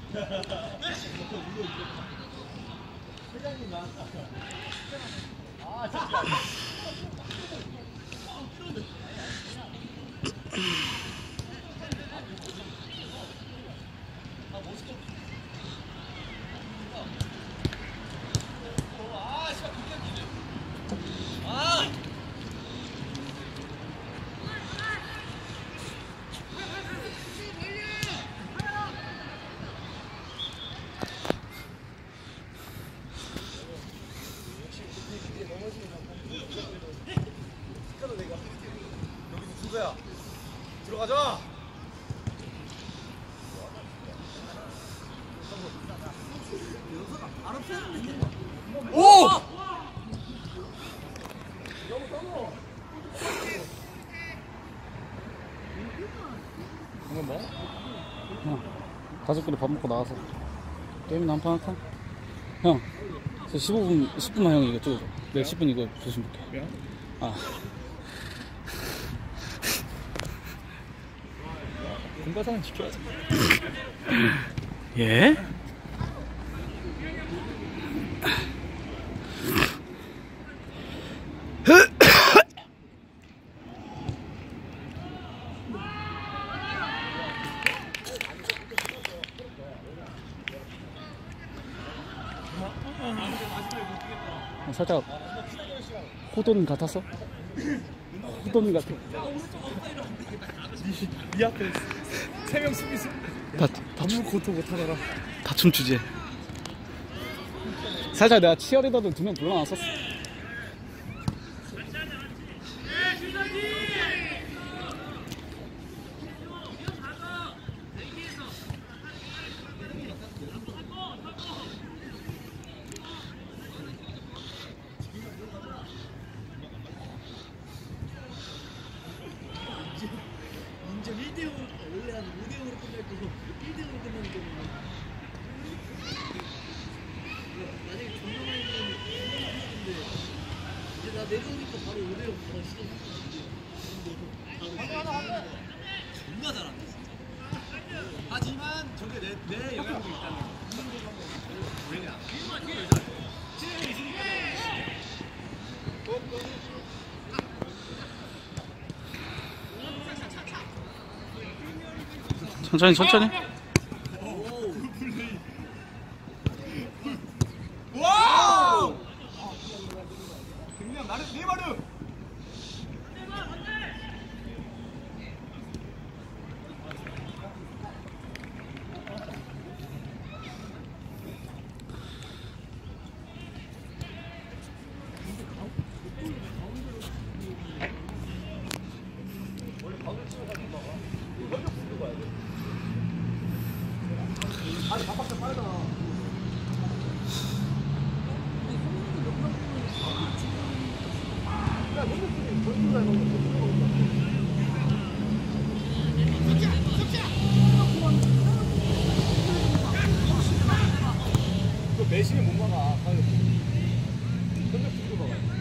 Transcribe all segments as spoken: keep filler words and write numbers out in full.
들어가자. 오! 이건 뭐? 형, 가족끼리 밥 먹고 나와서 게임이나 한판 할까? 형, 저 십오 분, 십 분만 형 이거 찍어줘. 내가 십 분 이거 조심 볼게. 아. 공과사는 지켜야지. 예? 살짝 호돈 같았어? 호돈 같아. 니 앞에 세 명 수비수 다, 아무 고토 못하더라. 다 춤추지. 살짝 내가 치어리더들 두 명 불러놨었어. 인정 일 대 영으로 원래 한 오 대 영으로 끝날 거고 일 대 영으로 끝나는 거는 만약에 존나 많이 되면 근데 이제 나 내려오니까 바로 오 대 영 바로 시작. 존나 잘한다 진짜. 하지만 저게 내, 내 영향도 있다는 거. 왜냐? 체력이 있으니까. 천천히 천천히. 와우! 그냥 나를 네 마르. 아니 바깥에 빠르다. 야, 너무 쓰니 전투 잘 먹는 거. 매심이 못 막아. 전력 죽고 막아.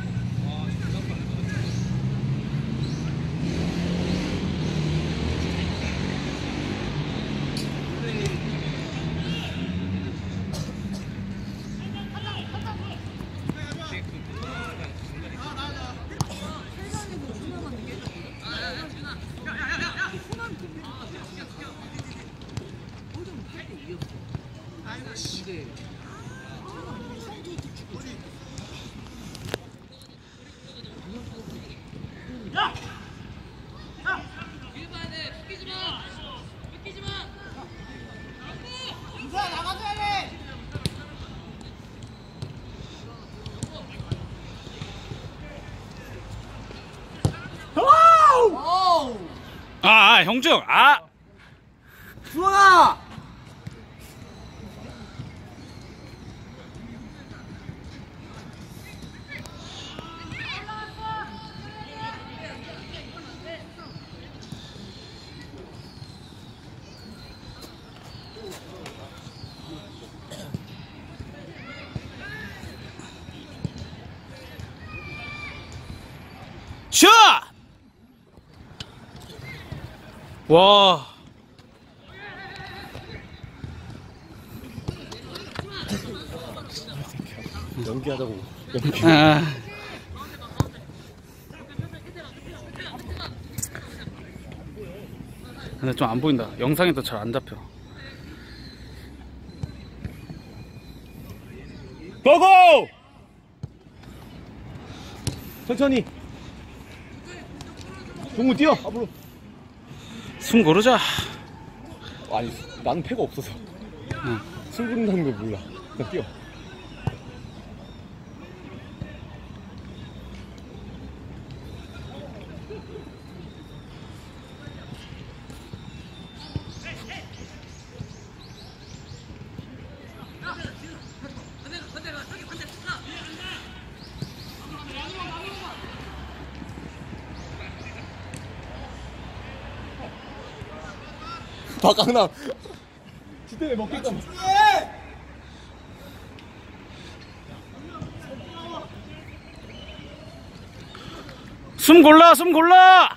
아, 아 형중 아 주원아! 슛! 와 연기하자고. 연기. 아. 근데 좀 안 보인다. 영상에도 잘 안 잡혀. 고고! 천천히. 동우 뛰어 앞으로. 숨 고르자. 아니 나는 패가 없어서. 응. 숨 고른다는 걸 몰라. 그냥 뛰어. 박강남 지대에 먹겠다. 숨 골라, 숨 골라.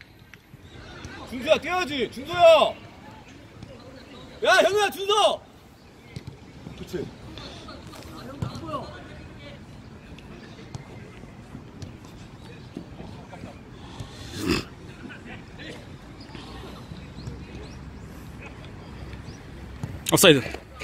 준수야 뛰어야지. 준수야. 야 현우야 준서. 그치. 업사이드.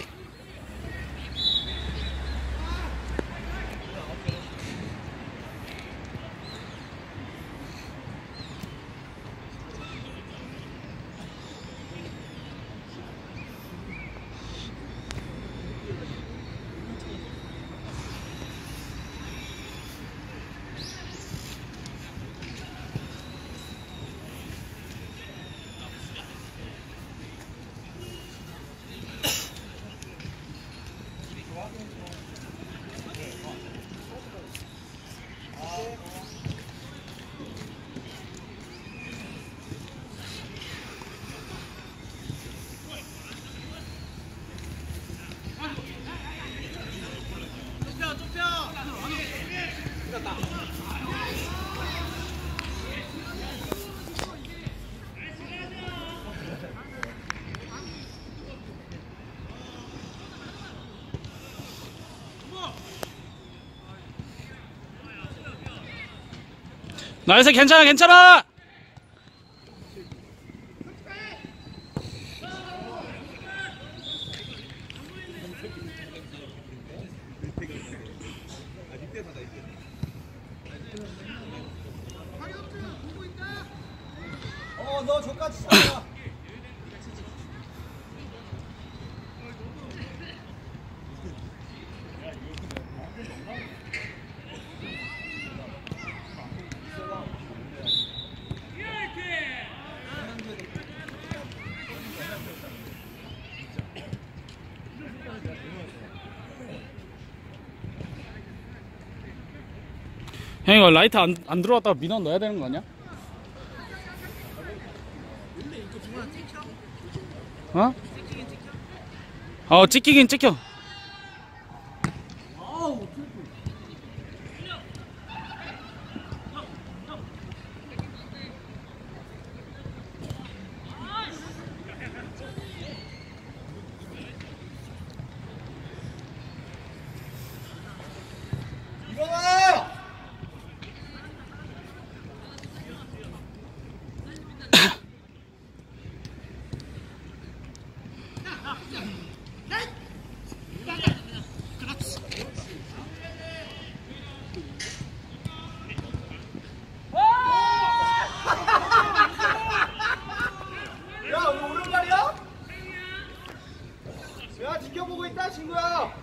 나이스. 괜찮아, 괜찮아. 어너 저까지 차. 형 이거 라이트 안, 안 들어왔다가 민원 넣어야 되는 거 아니야? 어? 어 찍히긴 찍혀. 일어나! 야, 너 오른발이야? 야, 지켜보고 있다, 친구야.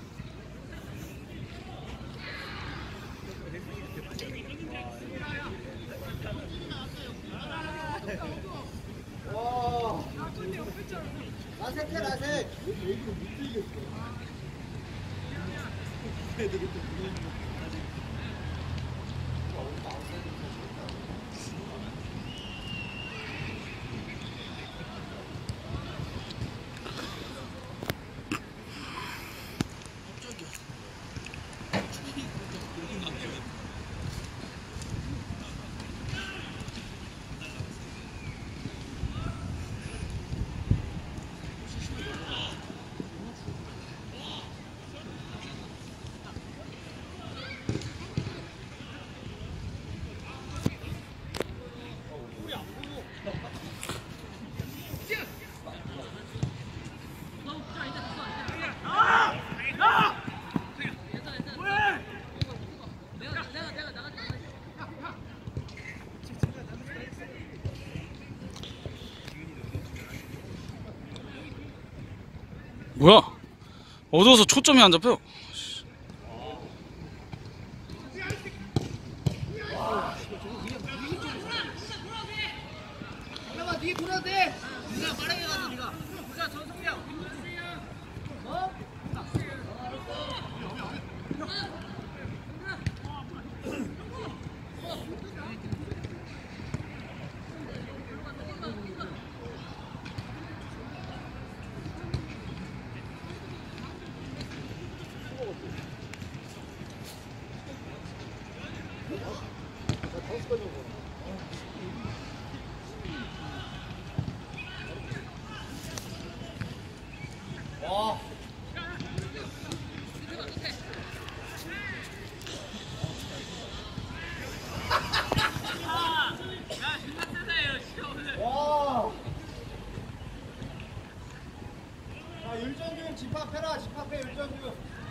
와. 라섹해, 라섹. 뭐야? 어두워서 초점이 안 잡혀. 잠깐만 뒤에 돌아도 돼. 네가 빠르게 가서 네가. 자 전성명. 어? 와. 와. 자, 율정준 집합해라. 집합해 율정준.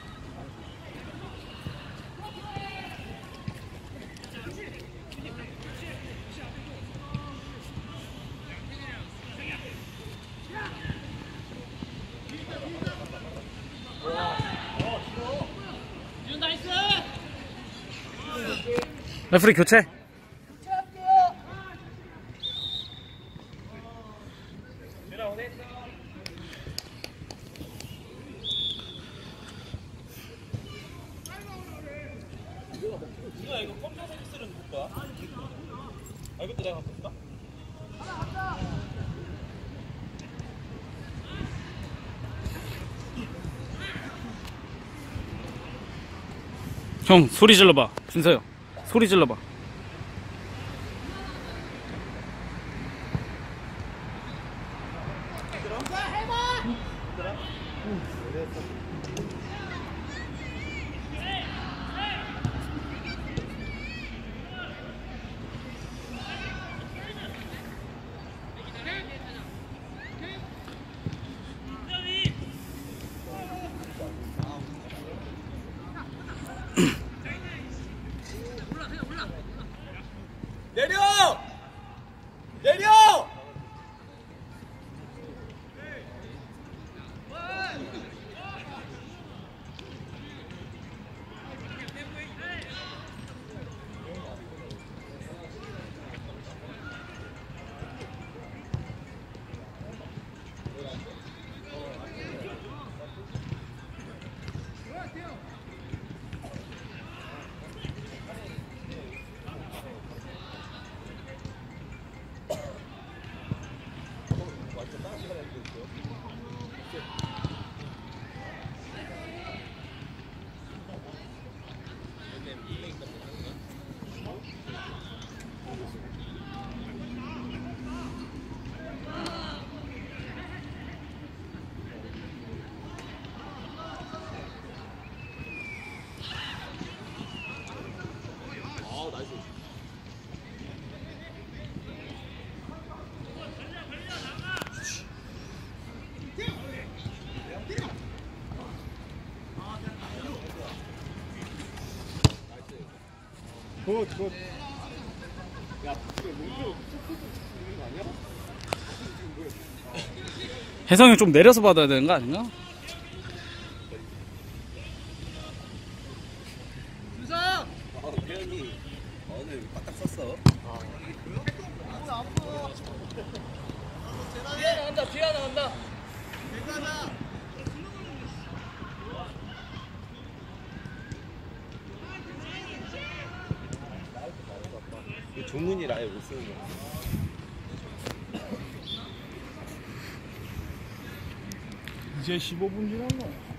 레프리 교체. 이거 이거 검정색 쓰는 누구 거야? 아 이것도 내가 갖고 있다. 형 소리 질러봐. 준서요 소리 질러봐. 내려! 내려! 굿, 굿. 야, 지금 농구 있는 거 아니야? 혜성이 좀 내려서 받아야 되는 거 아닌가? 유성. 아, 태현이 오늘 바닥 썼어. 뒤에 나간다. 뒤에 나간다. 종문이 아예 못 쓰는 거야. 이제 십오 분 지났네.